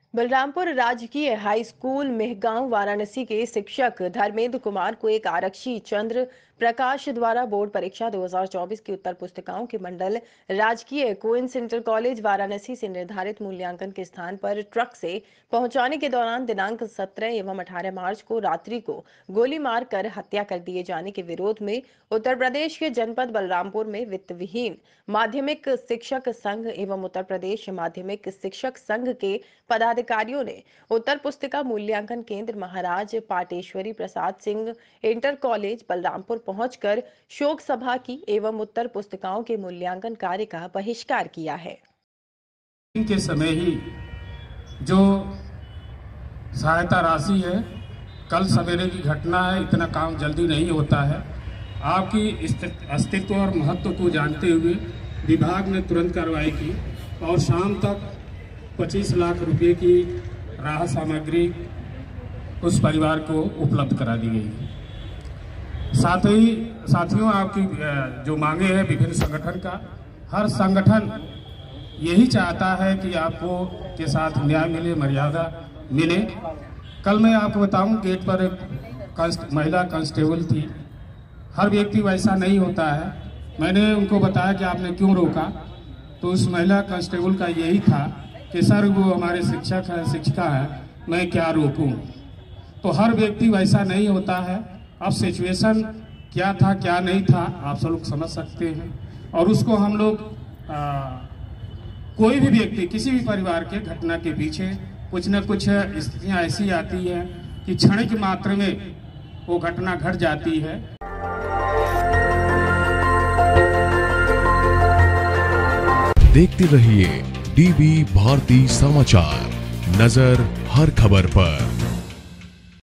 बलरामपुर राजकीय high school Mehgaon Varanasi के शिक्षक धर्मेंद्र कुमार को एक आरक्षी चंद्र प्रकाश द्वारा बोर्ड परीक्षा 2024 की उत्तर पुस्तिकाओं के मंडल राजकीय कोइंस इंटर कॉलेज वाराणसी से निर्धारित मूल्यांकन के स्थान पर ट्रक से पहुंचाने के दौरान दिनांक 17 एवं 18 मार्च को रात्रि को गोली मारकर हत्या कर दिए जाने के विरोध में उत्तर प्रदेश के जनपद बलरामपुर में वित्त विहीन माध्यमिक शिक्षक संघ एवं उत्तर प्रदेश माध्यमिक शिक्षक संघ के पदाधिकारियों ने उत्तर पुस्तिका मूल्यांकन केंद्र महाराज पाटेश्वरी प्रसाद सिंह इंटर कॉलेज बलरामपुर पहुंचकर शोक सभा की एवं उत्तर पुस्तिकाओं के मूल्यांकन कार्य का बहिष्कार किया है। के समय ही जो सहायता राशि है, कल सवेरे की घटना है, इतना काम जल्दी नहीं होता है। आपकी अस्तित्व और महत्व को जानते हुए विभाग ने तुरंत कार्रवाई की और शाम तक 25 लाख रुपए की राहत सामग्री उस परिवार को उपलब्ध करा दी गई। साथियों, आपकी जो मांगे हैं विभिन्न संगठन का, हर संगठन यही चाहता है कि आपको के साथ न्याय मिले, मर्यादा मिले। कल मैं आपको बताऊं, गेट पर एक महिला कांस्टेबल थी। हर व्यक्ति वैसा नहीं होता है। मैंने उनको बताया कि आपने क्यों रोका, तो उस महिला कांस्टेबल का यही था कि सर वो हमारे शिक्षक है, शिक्षिका है, मैं क्या रोकूं। तो हर व्यक्ति वैसा नहीं होता है। अब सिचुएशन क्या था क्या नहीं था आप सब लोग समझ सकते हैं, और उसको हम लोग कोई भी व्यक्ति किसी भी परिवार के घटना के पीछे कुछ न कुछ स्थितियां ऐसी आती है कि क्षणिक मात्र में वो घटना घट जाती है। देखते रहिए डीबी भारती समाचार, नजर हर खबर पर।